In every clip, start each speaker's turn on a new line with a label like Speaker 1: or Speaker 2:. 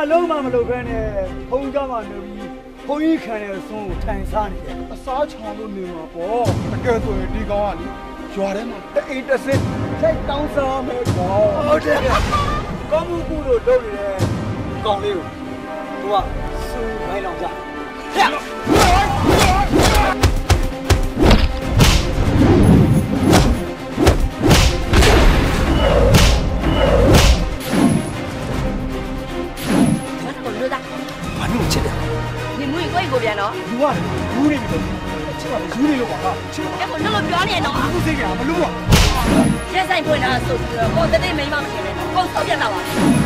Speaker 1: လုံးမမလုပ်ဘဲနဲ့ဘုံကြမှာနေပြီးဘုံကြီးခံတဲ့ဆုံးကိုထိုင်စားနေတယ်အစားချောင်လို့နေမှာပေါ့တကယ်ဆိုရင်ဒီကောင်ကလေရွာထဲမှာတအိတ်တစ်စစ်ထိုက်တောင်းစားမယ်ကောဟုတ်တယ်ကောင်းမှုကုလို့လုပ်နေတယ်ကောင်းလေးကိုသူကစူမိုင်းလောင်ကြဟဲ့
Speaker 2: ကိုပြန်တော့
Speaker 1: ယူရတယ်ယူနေပြီချစ်ပါယူနေလို့ပါဟာချစ်ပါ
Speaker 2: အဲ့ကိုလုံးလုံးပြောနေတော့
Speaker 1: အခုစိတ်ကမလို့ပါ
Speaker 2: ရက်ဆိုင်ပွင့်တာဆိုပြီးတော့ကိုတသိမိမမရှင်နဲ့ကိုဆောက်ပြတ်လာပါ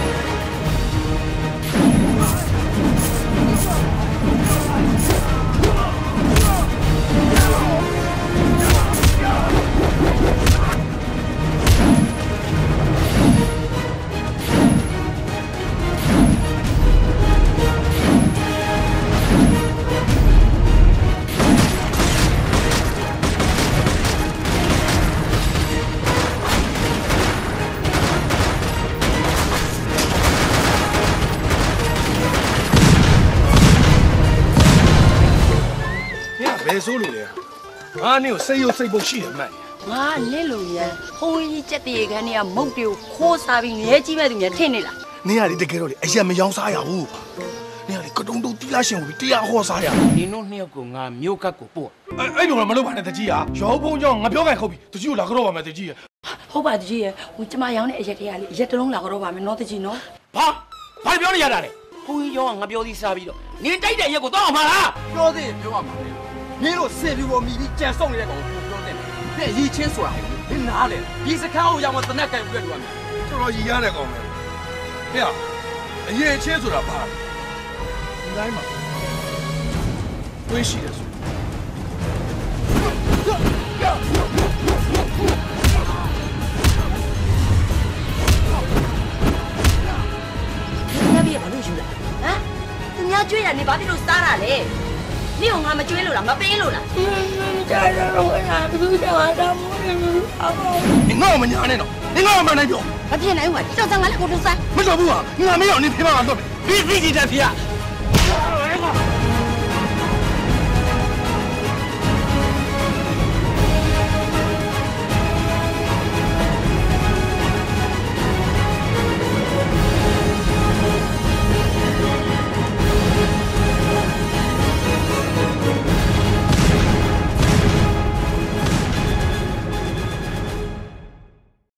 Speaker 3: ဆိုလို့လေငါနင်းကိုစိတ်ရုပ်စိတ်ပုတ်ရှိတယ်မှန်
Speaker 2: ငါလစ်လို့ရဟိုးကြီးကြက်တရေခန်းတွေကမုတ်တွေကိုခိုးစားပြီးငဲကြီးမဲ့သူများထင်နေလား
Speaker 3: နင်းကလေတကယ်တော့လေအရက်မယောင်းစားရဘူးနင်းကလေကတုံတုံတီလာရှင်ကိုတရားဟောစားရ
Speaker 4: နင်းတို့နှစ်ယောက်ကိုငါမြို့ကတ်ကိုပို့
Speaker 3: အဲ့လိုတော့မလုပ်ပါနဲ့တကြီးဟာရောဘုံကြောင့်ငါပြောခိုင်ခုတ်ပြီတကြီးကိုလာကြောက်ပါမယ်တကြီး
Speaker 2: ဟုတ်ပါတကြီးရဟိုကျမရောင်းတဲ့အရက်တွေကလေအရက်တလုံးလာကြောက်ပါမယ်နော်တကြီးနော်
Speaker 4: ဘာပြောနေရတာလဲဟိုးရောငါပြောသေးစားပြီးတော့နင်းတိုက်တဲ့ရက်ကိုတော့အောင်ပါလား
Speaker 5: ပြောသေးပြောရမှာလေမင်းတို့စေပြူပေါ်မိပြီးကြံ送နေတဲ့ကောင်ကိုပြောနေတယ်။နဲ့ရီချင်းဆိုတာမင်းနားလေဒီစခန်းကိုရောက်မှတနက်ကန်ပြတ်လို့ရမယ်
Speaker 3: ။တော်တော်ရည်ရတဲ့ကောင်ပဲ။ဟဲ့အရေးချင်းဆိုတာဘာလဲ။ဒီတိုင်းမှာတွေးရှိတယ်ဆို
Speaker 2: ။你ဘာလို့ယူလာဟမ်သူများကြွေးရနေဘာဖြစ်လို့စားတာလဲနင့်ကငါမကြွေးလို့လားမပေးလို့လား
Speaker 5: ကြားရတော့ငါဘူးတော့တာမို့အော်
Speaker 3: 你ငါ့မညာနဲ့တော့你ငါ့မနိုင်ပြော
Speaker 2: မဖြစ်နိုင်ဘူးကကြောက်စံငါလည်းကိုတူစား
Speaker 3: မတော်ဘူးဟာငါမင်းအောင်နေဖေးပါတော့
Speaker 4: ပြီးတက်ဖေး